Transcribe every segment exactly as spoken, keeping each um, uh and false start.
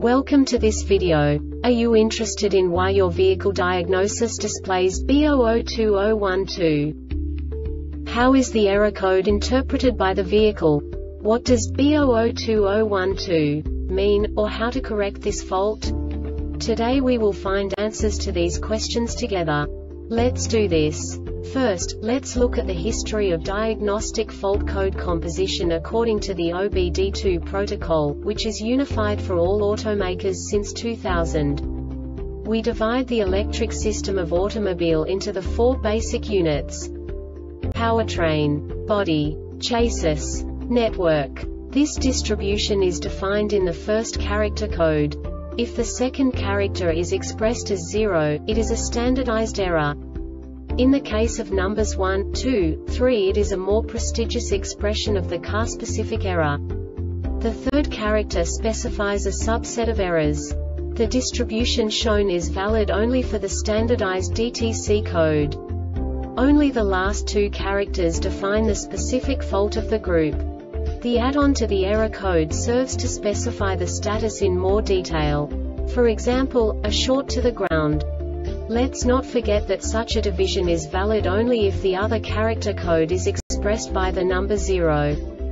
Welcome to this video. Are you interested in why your vehicle diagnosis displays B zero zero two zero one two? How is the error code interpreted by the vehicle? What does B zero zero two zero one two mean, or how to correct this fault? Today we will find answers to these questions together. Let's do this. First, let's look at the history of diagnostic fault code composition according to the O B D two protocol, which is unified for all automakers since two thousand. We divide the electric system of automobile into the four basic units: powertrain, body, chassis, network. This distribution is defined in the first character code. If the second character is expressed as zero, it is a standardized error. In the case of numbers one, two, three, it is a more prestigious expression of the car-specific error. The third character specifies a subset of errors. The distribution shown is valid only for the standardized D T C code. Only the last two characters define the specific fault of the group. The add-on to the error code serves to specify the status in more detail. For example, a short to the ground. Let's not forget that such a division is valid only if the other character code is expressed by the number zero.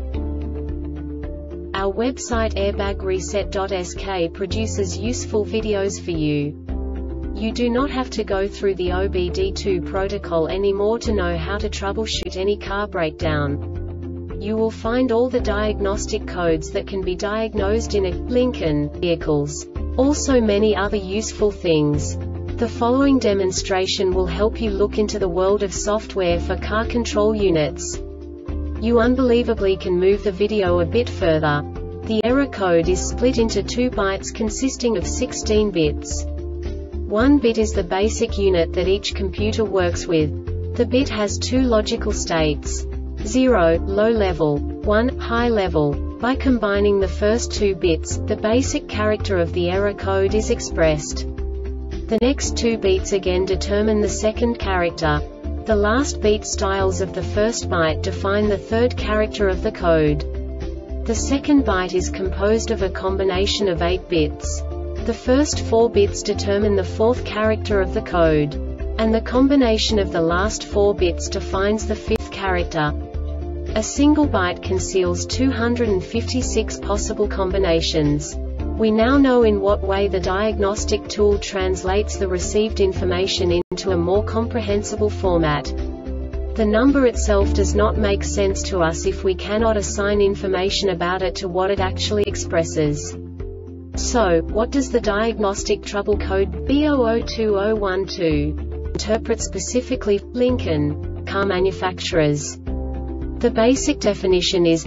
Our website airbag reset dot S K produces useful videos for you. You do not have to go through the O B D two protocol anymore to know how to troubleshoot any car breakdown. You will find all the diagnostic codes that can be diagnosed in a Lincoln vehicles. Also many other useful things. The following demonstration will help you look into the world of software for car control units. You unbelievably can move the video a bit further. The error code is split into two bytes consisting of sixteen bits. One bit is the basic unit that each computer works with. The bit has two logical states: zero, low level, one, high level. By combining the first two bits, the basic character of the error code is expressed. The next two beats again determine the second character. The last beat styles of the first byte define the third character of the code. The second byte is composed of a combination of eight bits. The first four bits determine the fourth character of the code. And the combination of the last four bits defines the fifth character. A single byte conceals two hundred fifty-six possible combinations. We now know in what way the diagnostic tool translates the received information into a more comprehensible format. The number itself does not make sense to us if we cannot assign information about it to what it actually expresses. So, what does the diagnostic trouble code B zero zero two zero one two interpret specifically for Lincoln car manufacturers? The basic definition is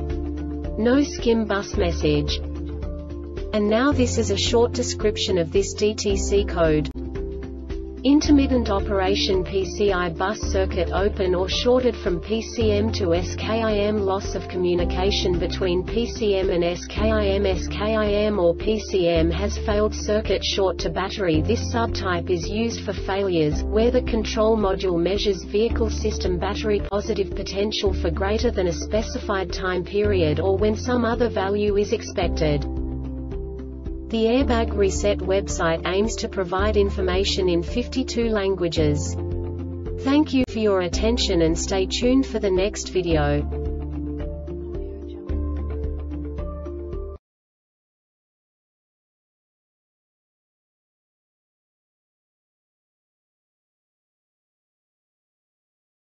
no skim bus message. And now this is a short description of this D T C code. Intermittent operation P C I bus circuit open or shorted from P C M to S K I M. Loss of communication between P C M and S K I M. S K I M or P C M has failed. Circuit short to battery. This subtype is used for failures where the control module measures vehicle system battery positive potential for greater than a specified time period or when some other value is expected. The Airbag Reset website aims to provide information in fifty-two languages. Thank you for your attention and stay tuned for the next video.